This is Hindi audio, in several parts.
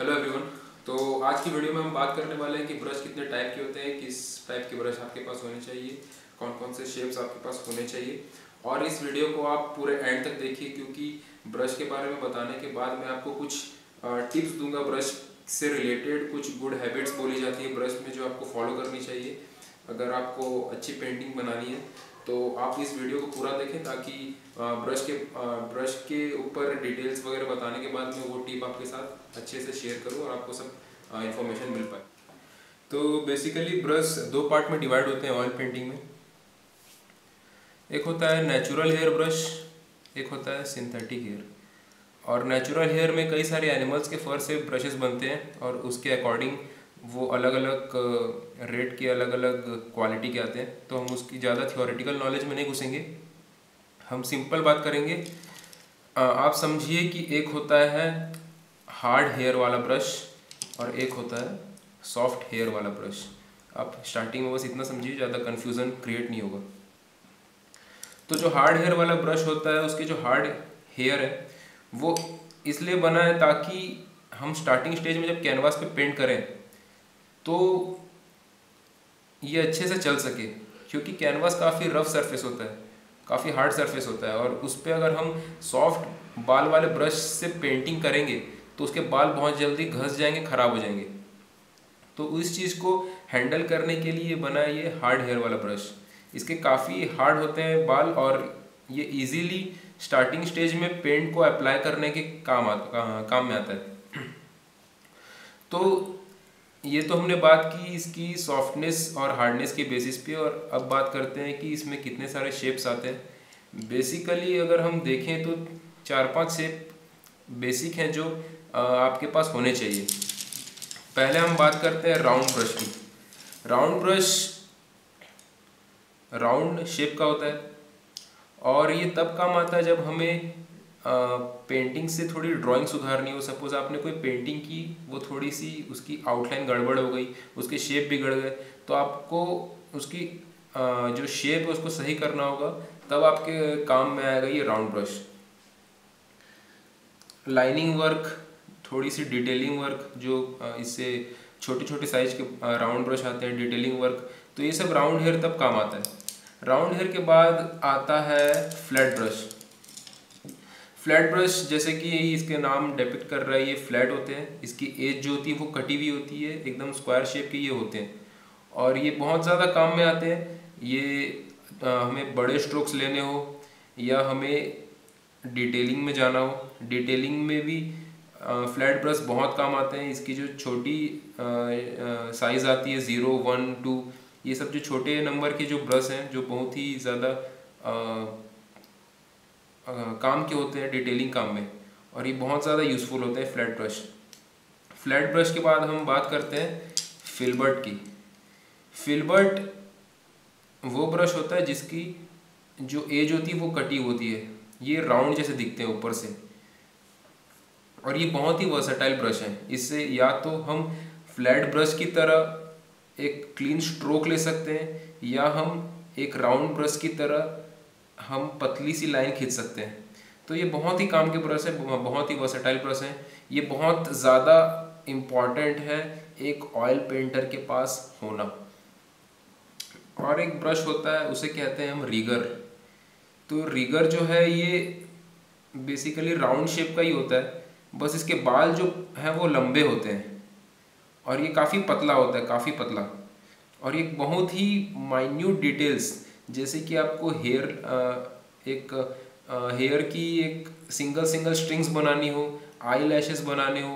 Hello everyone. तो आज की वीडियो में हम बात करने वाले हैं कि ब्रश कितने टाइप के होते हैं, किस टाइप के ब्रश आपके पास होने चाहिए, कौन कौन से शेप्स आपके पास होने चाहिए। और इस वीडियो को आप पूरे एंड तक देखिए, क्योंकि ब्रश के बारे में बताने के बाद मैं आपको कुछ टिप्स दूंगा ब्रश से रिलेटेड। कुछ गुड हैबिट्स बोली जाती है ब्रश में जो आपको फॉलो करनी चाहिए अगर आपको अच्छी पेंटिंग बनानी है। तो आप इस वीडियो को पूरा देखें ताकि ब्रश के ऊपर डिटेल्स वगैरह बताने के बाद मैं वो टिप आपके साथ अच्छे से शेयर करूं और आपको सब इंफॉर्मेशन मिल पाए। तो बेसिकली ब्रश दो पार्ट में डिवाइड होते हैं ऑयल पेंटिंग में। एक होता है नेचुरल हेयर ब्रश, एक होता है सिंथेटिक हेयर। और नेचुरल हेयर में कई सारे एनिमल्स के फर से ब्रशेस बनते हैं और उसके अकॉर्डिंग वो अलग अलग रेट के अलग अलग क्वालिटी के आते हैं। तो हम उसकी ज़्यादा थियोरेटिकल नॉलेज में नहीं घुसेंगे, हम सिंपल बात करेंगे। आप समझिए कि एक होता है हार्ड हेयर वाला ब्रश और एक होता है सॉफ्ट हेयर वाला ब्रश। आप स्टार्टिंग में बस इतना समझिए, ज़्यादा कन्फ्यूज़न क्रिएट नहीं होगा। तो जो हार्ड हेयर वाला ब्रश होता है, उसके जो हार्ड हेयर है वो इसलिए बना है ताकि हम स्टार्टिंग स्टेज में जब कैनवास पे पेंट करें तो ये अच्छे से चल सके, क्योंकि कैनवास काफ़ी रफ सरफेस होता है, काफ़ी हार्ड सरफेस होता है। और उस पर अगर हम सॉफ्ट बाल वाले ब्रश से पेंटिंग करेंगे तो उसके बाल बहुत जल्दी घस जाएंगे, ख़राब हो जाएंगे। तो इस चीज़ को हैंडल करने के लिए बना है ये हार्ड हेयर वाला ब्रश। इसके काफ़ी हार्ड होते हैं बाल और ये इजीली स्टार्टिंग स्टेज में पेंट को अप्लाई करने के काम में आता है। तो ये तो हमने बात की इसकी सॉफ्टनेस और हार्डनेस के बेसिस पे। और अब बात करते हैं कि इसमें कितने सारे शेप्स आते हैं। बेसिकली अगर हम देखें तो 4-5 शेप बेसिक हैं जो आपके पास होने चाहिए। पहले हम बात करते हैं राउंड ब्रश की। राउंड ब्रश राउंड शेप का होता है और ये तब काम आता है जब हमें पेंटिंग से थोड़ी ड्राइंग सुधारनी हो। सपोज आपने कोई पेंटिंग की, वो थोड़ी सी उसकी आउटलाइन गड़बड़ हो गई, उसके शेप बिगड़ गए, तो आपको उसकी जो शेप है उसको सही करना होगा, तब आपके काम में आएगा ये राउंड ब्रश। लाइनिंग वर्क, थोड़ी सी डिटेलिंग वर्क, जो इससे छोटे छोटे साइज के राउंड ब्रश आते हैं, डिटेलिंग वर्क, तो ये सब राउंड हेयर तब काम आता है। राउंड हेयर के बाद आता है फ्लैट ब्रश। फ्लैट ब्रश जैसे कि इसके नाम डिपिक्ट कर रहा है, ये फ्लैट होते हैं। इसकी एज जो होती है वो कटी हुई होती है, एकदम स्क्वायर शेप के ये होते हैं और ये बहुत ज़्यादा काम में आते हैं। ये हमें बड़े स्ट्रोक्स लेने हो या हमें डिटेलिंग में जाना हो, डिटेलिंग में भी फ्लैट ब्रश बहुत काम आते हैं। इसकी जो छोटी साइज़ आती है 0, 1, 2, ये सब जो छोटे नंबर के जो ब्रश हैं जो बहुत ही ज़्यादा काम के होते हैं डिटेलिंग काम में, और ये बहुत ज़्यादा यूज़फुल होते हैं फ्लैट ब्रश। फ्लैट ब्रश के बाद हम बात करते हैं फिल्बर्ट की। फिल्बर्ट वो ब्रश होता है जिसकी जो एज होती है वो कटी होती है, ये राउंड जैसे दिखते हैं ऊपर से, और ये बहुत ही वर्सेटाइल ब्रश है। इससे या तो हम फ्लैट ब्रश की तरह एक क्लीन स्ट्रोक ले सकते हैं या हम एक राउंड ब्रश की तरह हम पतली सी लाइन खींच सकते हैं। तो ये बहुत ही काम के ब्रश है, बहुत ही वर्सेटाइल ब्रश है। ये बहुत ज़्यादा इम्पॉर्टेंट है एक ऑयल पेंटर के पास होना। और एक ब्रश होता है उसे कहते हैं हम रिगर। तो रिगर जो है ये बेसिकली राउंड शेप का ही होता है, बस इसके बाल जो हैं वो लंबे होते हैं और ये काफ़ी पतला होता है, काफ़ी पतला। और ये बहुत ही माइन्यूट डिटेल्स, जैसे कि आपको हेयर की एक सिंगल स्ट्रिंग्स बनानी हो, आई लैशेस बनाने हो,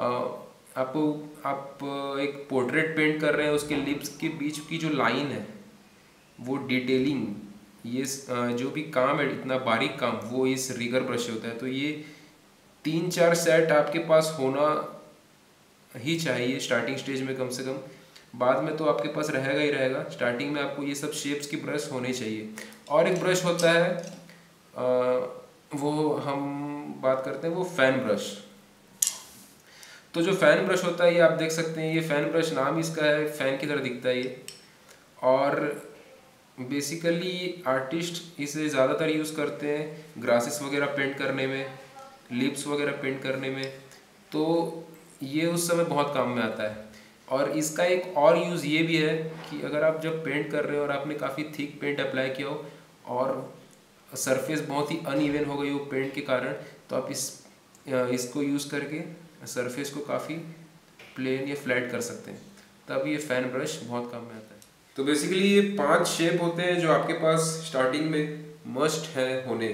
आप एक पोर्ट्रेट पेंट कर रहे हैं, उसके लिप्स के बीच की जो लाइन है वो डिटेलिंग, ये जो भी काम है इतना बारीक काम, वो इस रिगर ब्रश से होता है। तो ये 3-4 सेट आपके पास होना ही चाहिए स्टार्टिंग स्टेज में कम से कम। बाद में तो आपके पास रहेगा ही रहेगा, स्टार्टिंग में आपको ये सब शेप्स की ब्रश होने चाहिए। और एक ब्रश होता है वो हम बात करते हैं वो फैन ब्रश। तो जो फैन ब्रश होता है ये आप देख सकते हैं, ये फैन ब्रश नाम इसका है, फैन की तरह दिखता है ये। और बेसिकली आर्टिस्ट इसे ज़्यादातर यूज़ करते हैं ग्रासेस वगैरह पेंट करने में, लिप्स वगैरह पेंट करने में। तो ये उस समय बहुत काम में आता है। और इसका एक और यूज़ ये भी है कि अगर आप जब पेंट कर रहे हो और आपने काफ़ी थिक पेंट अप्लाई किया हो और सरफेस बहुत ही अनइवन हो गई हो पेंट के कारण, तो आप इसको यूज़ करके सरफेस को काफ़ी प्लेन या फ्लैट कर सकते हैं। तब ये फैन ब्रश बहुत काम में आता है। तो बेसिकली ये 5 शेप होते हैं जो आपके पास स्टार्टिंग में मस्ट है होने: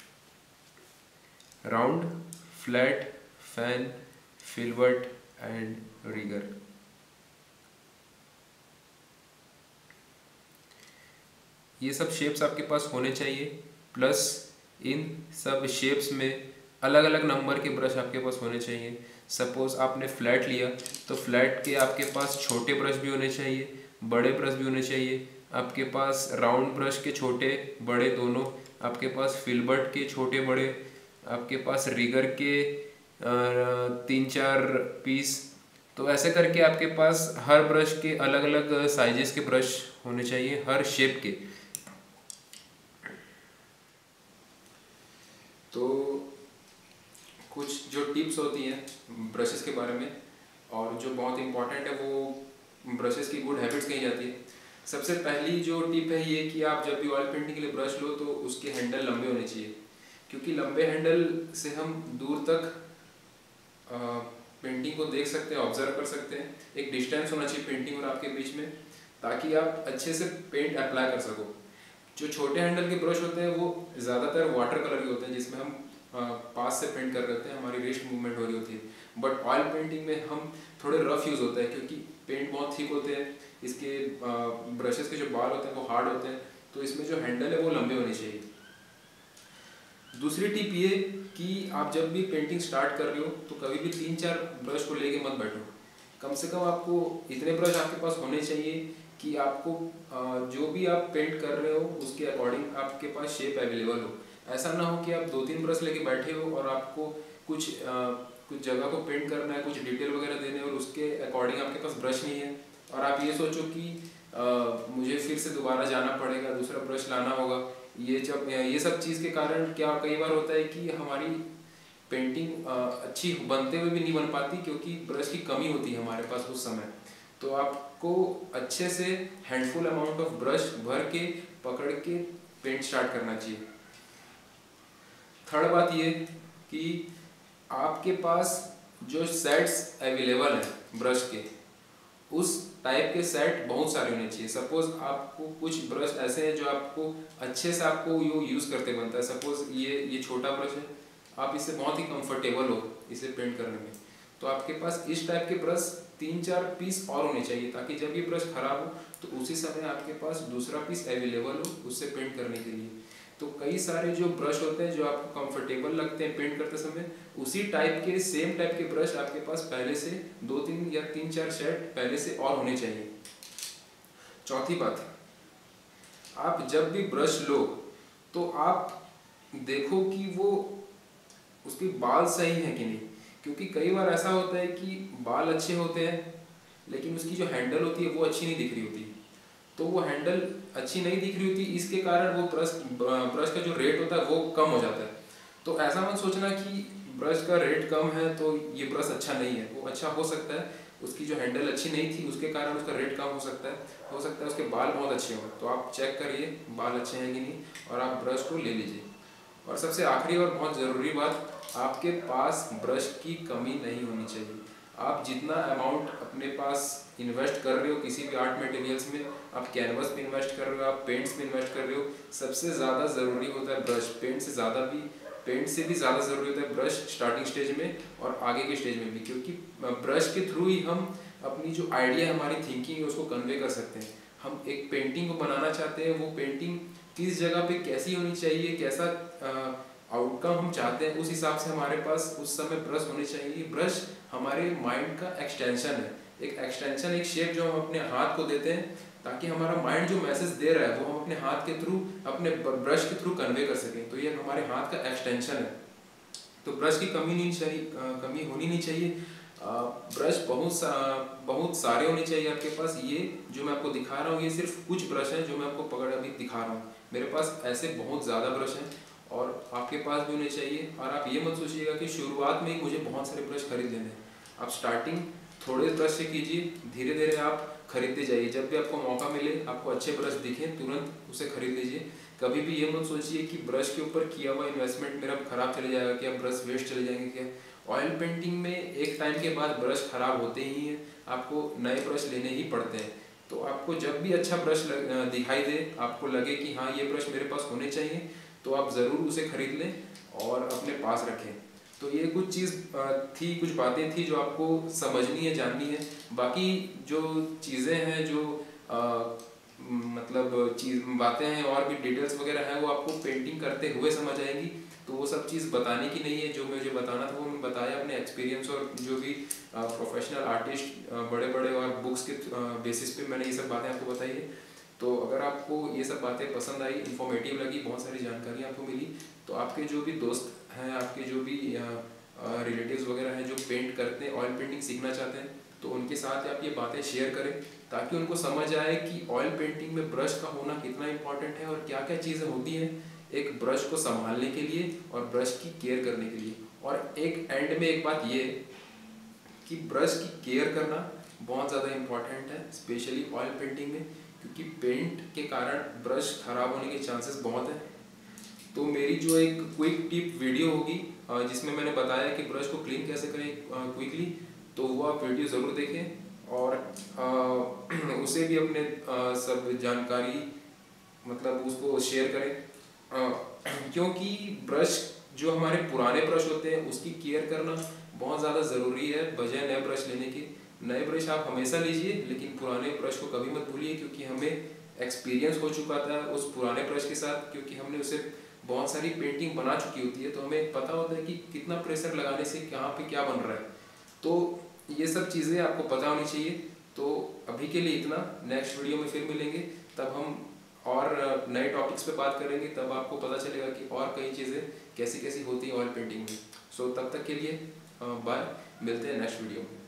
round, flat, fan, filbert and rigger. ये सब शेप्स आपके पास होने चाहिए, प्लस इन सब शेप्स में अलग अलग नंबर के ब्रश आपके पास होने चाहिए। सपोज आपने फ्लैट लिया तो फ्लैट के आपके पास छोटे ब्रश भी होने चाहिए, बड़े ब्रश भी होने चाहिए। आपके पास राउंड ब्रश के छोटे बड़े दोनों, आपके पास फिलबट के छोटे बड़े, आपके पास रिगर के 3-4 पीस। तो ऐसे करके आपके पास हर ब्रश के अलग अलग साइजेस के ब्रश होने चाहिए, हर शेप के। तो कुछ जो टिप्स होती हैं ब्रशेस के बारे में और जो बहुत इंपॉर्टेंट है वो ब्रशेस की गुड हैबिट्स कही जाती है। सबसे पहली जो टिप है ये कि आप जब भी ऑयल पेंटिंग के लिए ब्रश लो तो उसके हैंडल लंबे होने चाहिए, क्योंकि लंबे हैंडल से हम दूर तक पेंटिंग को देख सकते हैं, ऑब्जर्व कर सकते हैं। एक डिस्टेंस होना चाहिए पेंटिंग और आपके बीच में, ताकि आप अच्छे से पेंट अप्लाई कर सको। जो छोटे हैंडल के ब्रश होते हैं वो ज़्यादातर वाटर कलर के होते हैं, जिसमें हम पास से पेंट कर रहे होते हैं, हमारी रिस्ट मूवमेंट हो रही होती है। बट ऑयल पेंटिंग में हम थोड़े रफ यूज़ होता है, क्योंकि पेंट बहुत थिक होते हैं, इसके ब्रशेस के जो बाल होते हैं वो हार्ड होते हैं, तो इसमें जो हैंडल है वो लंबे होने चाहिए। दूसरी टिप ये कि आप जब भी पेंटिंग स्टार्ट कर रहे हो तो कभी भी 3-4 ब्रश को लेके मत बैठो। कम से कम आपको इतने ब्रश आपके पास होने चाहिए कि आपको जो भी आप पेंट कर रहे हो उसके अकॉर्डिंग आपके पास शेप अवेलेबल हो। ऐसा ना हो कि आप 2-3 ब्रश लेके बैठे हो और आपको कुछ जगह को पेंट करना है, कुछ डिटेल वगैरह देने और उसके अकॉर्डिंग आपके पास ब्रश नहीं है और आप ये सोचो कि मुझे फिर से दोबारा जाना पड़ेगा, दूसरा ब्रश लाना होगा। ये सब चीज़ के कारण क्या कई बार होता है कि हमारी पेंटिंग अच्छी बनते हुए भी नहीं बन पाती, क्योंकि ब्रश की कमी होती है हमारे पास उस समय। तो आपको अच्छे से हैंडफुल अमाउंट ऑफ ब्रश भर के पकड़ के पेंट स्टार्ट करना चाहिए। थर्ड बात ये कि आपके पास जो सेट्स अवेलेबल हैं ब्रश के, उस टाइप के सेट बहुत सारे होने चाहिए। सपोज आपको कुछ ब्रश ऐसे हैं जो आपको अच्छे से आपको यूज़ करते बनता है। सपोज ये छोटा ब्रश है, आप इससे बहुत ही कंफर्टेबल हो इसे पेंट करने में, तो आपके पास इस टाइप के ब्रश 3-4 पीस और होने चाहिए, ताकि जब ये ब्रश खराब हो तो उसी समय आपके पास दूसरा पीस अवेलेबल हो उससे पेंट करने के लिए। तो कई सारे जो ब्रश होते हैं जो आपको कंफर्टेबल लगते हैं पेंट करते समय, उसी टाइप के सेम टाइप के ब्रश आपके पास पहले से 2-3 या 3-4 सेट पहले से और होने चाहिए। चौथी बात, आप जब भी ब्रश लो तो आप देखो कि वो उसके बाल सही है कि नहीं, क्योंकि कई बार ऐसा होता है कि बाल अच्छे होते हैं लेकिन उसकी जो हैंडल होती है वो अच्छी नहीं दिख रही होती। तो वो हैंडल अच्छी नहीं दिख रही होती, इसके कारण वो ब्रश का जो रेट होता है वो कम हो जाता है। तो ऐसा मत सोचना कि ब्रश का रेट कम है तो ये ब्रश अच्छा नहीं है। वो अच्छा हो सकता है, उसकी जो हैंडल अच्छी नहीं थी उसके कारण उसका रेट कम हो सकता है उसके बाल बहुत अच्छे हों। तो आप चेक करिए बाल अच्छे हैं कि नहीं और आप ब्रश को ले लीजिए। और सबसे आखिरी और बहुत ज़रूरी बात, आपके पास ब्रश की कमी नहीं होनी चाहिए। आप जितना अमाउंट अपने पास इन्वेस्ट कर रहे हो किसी भी आर्ट मटेरियल्स में, आप कैनवस पे इन्वेस्ट कर रहे हो, आप पेंट्स पे इन्वेस्ट कर रहे हो, सबसे ज़्यादा ज़रूरी होता है ब्रश। पेंट से भी ज़्यादा ज़रूरी होता है ब्रश स्टार्टिंग स्टेज में और आगे के स्टेज में भी, क्योंकि ब्रश के थ्रू ही हम अपनी जो आइडिया है, हमारी थिंकिंग है, उसको कन्वे कर सकते हैं। हम एक पेंटिंग को बनाना चाहते हैं, वो पेंटिंग किस जगह पे कैसी होनी चाहिए, कैसा आउटकम हम चाहते हैं, उस हिसाब से हमारे पास उस समय ब्रश होने चाहिए। ब्रश हमारे माइंड का एक्सटेंशन है, एक शेप जो हम अपने हाथ को देते हैं ताकि हमारा माइंड जो मैसेज दे रहा है वो हम अपने हाथ के थ्रू, अपने ब्रश के थ्रू कन्वे कर सकें। तो ये हमारे हाथ का एक्सटेंशन है। तो ब्रश की कमी होनी नहीं चाहिए। ब्रश बहुत सारे होने चाहिए आपके पास। ये जो मैं आपको दिखा रहा हूँ ये सिर्फ कुछ ब्रश हैं जो मैं आपको पकड़ अभी दिखा रहा हूँ। मेरे पास ऐसे बहुत ज़्यादा ब्रश हैं और आपके पास भी होने चाहिए। और आप ये मत सोचिएगा कि शुरुआत में ही मुझे बहुत सारे ब्रश खरीद लेने हैं। आप स्टार्टिंग थोड़े ब्रश से कीजिए, धीरे धीरे आप खरीदते जाइए। जब भी आपको मौका मिले, आपको अच्छे ब्रश दिखें, तुरंत उसे खरीद लीजिए। कभी भी ये मत सोचिए कि ब्रश के ऊपर किया हुआ इन्वेस्टमेंट मेरा खराब चले जाएगा, क्या ब्रश वेस्ट चले जाएंगे क्या। ऑयल पेंटिंग में एक टाइम के बाद ब्रश खराब होते ही हैं, आपको नए ब्रश लेने ही पड़ते हैं। तो आपको जब भी अच्छा ब्रश दिखाई दे, आपको लगे कि हाँ ये ब्रश मेरे पास होने चाहिए, तो आप ज़रूर उसे खरीद लें और अपने पास रखें। तो ये कुछ चीज़ थी, कुछ बातें थी जो आपको समझनी है, जाननी है। बाकी जो चीज़ें हैं, जो मतलब बातें हैं और भी डिटेल्स वगैरह हैं, वो आपको पेंटिंग करते हुए समझ आएंगी। तो वो सब चीज़ बताने की नहीं है, जो मुझे बताना था वो मैं बताया अपने एक्सपीरियंस और जो भी प्रोफेशनल आर्टिस्ट बड़े बड़े और बुक्स के बेसिस पे मैंने ये सब बातें आपको बताई है। तो अगर आपको ये सब बातें पसंद आई, इन्फॉर्मेटिव लगी, बहुत सारी जानकारी आपको मिली, तो आपके जो भी दोस्त हैं, आपके जो भी रिलेटिव्स वगैरह हैं जो पेंट करते हैं, ऑयल पेंटिंग सीखना चाहते हैं, तो उनके साथ आप ये बातें शेयर करें, ताकि उनको समझ आए कि ऑयल पेंटिंग में ब्रश का होना कितना इंपॉर्टेंट है और क्या क्या चीज़ें होती हैं एक ब्रश को संभालने के लिए और ब्रश की केयर करने के लिए। और एक एंड में एक बात ये कि ब्रश की केयर करना बहुत ज़्यादा इम्पॉर्टेंट है, स्पेशली ऑयल पेंटिंग में, क्योंकि पेंट के कारण ब्रश खराब होने के चांसेस बहुत हैं। तो मेरी जो एक क्विक टिप वीडियो होगी जिसमें मैंने बताया कि ब्रश को क्लीन कैसे करें क्विकली, तो वो आप वीडियो ज़रूर देखें और उसे भी अपने सब जानकारी मतलब उसको शेयर करें। क्योंकि ब्रश जो हमारे पुराने ब्रश होते हैं उसकी केयर करना बहुत ज़्यादा ज़रूरी है बजाय नए ब्रश लेने के। नए ब्रश आप हमेशा लीजिए, लेकिन पुराने ब्रश को कभी मत भूलिए, क्योंकि हमें एक्सपीरियंस हो चुका था उस पुराने ब्रश के साथ, क्योंकि हमने उसे बहुत सारी पेंटिंग बना चुकी होती है, तो हमें पता होता है कि कितना प्रेशर लगाने से कहाँ पे क्या बन रहा है। तो ये सब चीज़ें आपको पता होनी चाहिए। तो अभी के लिए इतना, नेक्स्ट वीडियो में फिर मिलेंगे, तब हम और नए टॉपिक्स पे बात करेंगे, तब आपको पता चलेगा कि और कई चीज़ें कैसी कैसी होती हैं ऑयल पेंटिंग में। सो तब तक के लिए बाय, मिलते हैं नेक्स्ट वीडियो में।